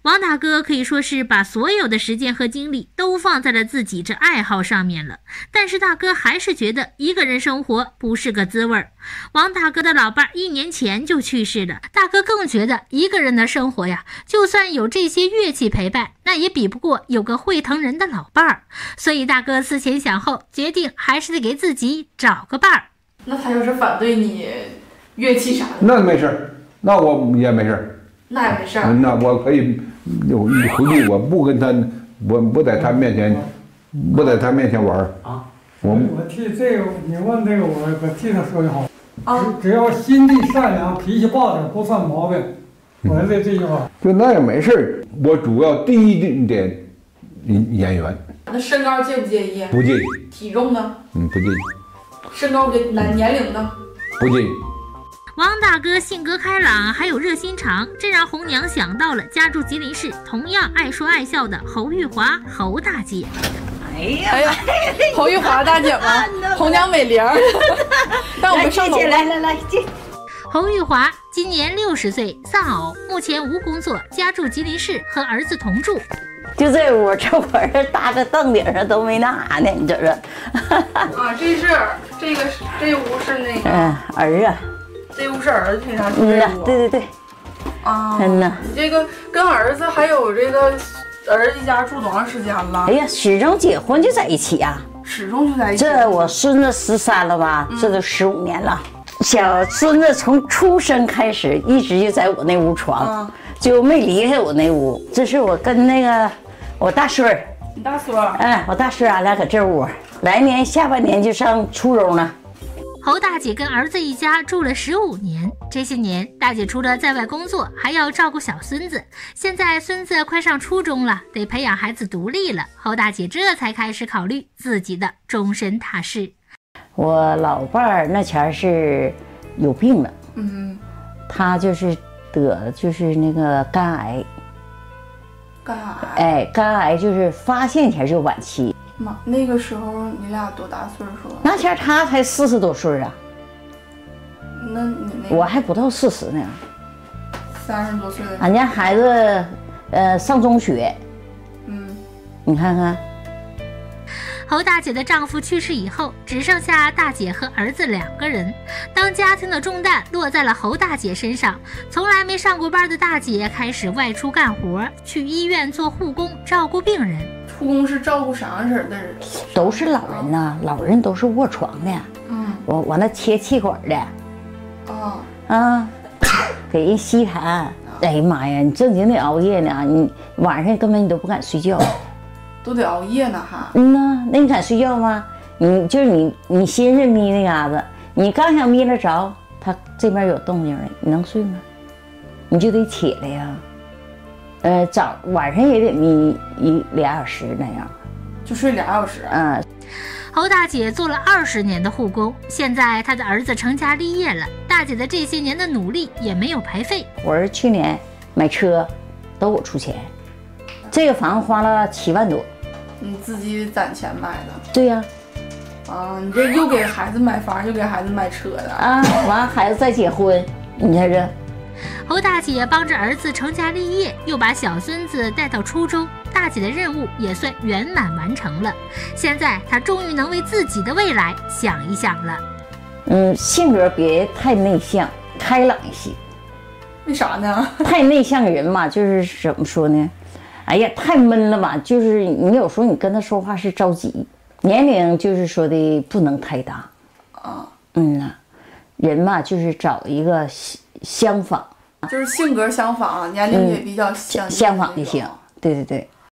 王大哥可以说是把所有的时间和精力都放在了自己这爱好上面了，但是大哥还是觉得一个人生活不是个滋味。王大哥的老伴1年前就去世了，大哥更觉得一个人的生活呀，就算有这些乐器陪伴，那也比不过有个会疼人的老伴儿。所以大哥思前想后，决定还是得给自己找个伴儿。 那他要是反对你乐器啥的， 那没事，那我也没事。 那也没事儿。 那我可以回去，我不跟他，我不在他面前玩啊。 我替这个你问这个，我替他说的好。只要心地善良，脾气暴点不算毛病。我这句话。 就那也没事，我主要第一点演员。 那身高介不介意？ 不介意。 体重呢？ 不介意。 身高不介意，年龄呢？ 不介意。 王大哥性格开朗，还有热心肠，这让红娘想到了家住吉林市、同样爱说爱笑的侯玉华侯大姐。 哎呀，侯玉华大姐吗？红娘美玲。让我们上楼。 来进。 侯玉华今年60岁，丧偶，目前无工作，家住吉林市，和儿子同住。 就这屋，这会儿搭在凳顶上都没那啥呢，你这是？ 啊，这屋是那个。 儿啊。 这屋是儿子平常住这屋。 对。 啊。 呐。 你这个跟儿子还有这个儿子一家住多长时间了？ 哎呀，始终结婚就在一起啊。 始终就在一起。 这我孙子13了吧？这都15年了。小孙子从出生开始一直就在我那屋床，就没离开我那屋。这是我跟那个我大孙儿。 你大孙儿？ 我大孙儿俺俩搁这屋，来年下半年就上初中了。 侯大姐跟儿子一家住了15年，这些年大姐除了在外工作，还要照顾小孙子。现在孙子快上初中了，得培养孩子独立了，侯大姐这才开始考虑自己的终身大事。 我老伴儿那前是有病了，他就是得就是那个肝癌。肝癌就是发现前就晚期。 妈，那个时候你俩多大岁数？ 那前他才40多岁啊。 那你那我还不到40呢。 30多岁的。 俺家孩子上中学。你看看。 侯大姐的丈夫去世以后，只剩下大姐和儿子2个人。当家庭的重担落在了侯大姐身上，从来没上过班的大姐开始外出干活，去医院做护工，照顾病人。 护工是照顾啥样式的人？ 都是老人呐，老人都是卧床的。我往那切气管的。给人吸痰。哎呀妈呀，你正经得熬夜呢，你晚上根本你都不敢睡觉。 都得熬夜呢哈。 那你敢睡觉吗？你心是眯那嘎子，你刚想眯了着，他这边有动静了，你能睡吗？你就得起来呀。晚上也得眯2小时那样。 就睡2小时。 侯大姐做了20年的护工，现在她的儿子成家立业了，大姐的这些年的努力也没有白费。 我儿去年买车都我出钱，这个房子花了7万多。 你自己攒钱买的？ 对呀。 你这又给孩子买房，又给孩子买车的完孩子再结婚，你看这。 侯大姐帮着儿子成家立业，又把小孙子带到初中，大姐的任务也算圆满完成了。现在她终于能为自己的未来想一想了。 性格别太内向，开朗一些。 为啥呢？ 太内向人嘛，就是怎么说呢？哎呀，太闷了吧！就是你有时候你跟他说话是着急，年龄就是说的不能太大。人嘛就是找一个相仿， 就是性格相仿，年龄也比较相仿就行。对。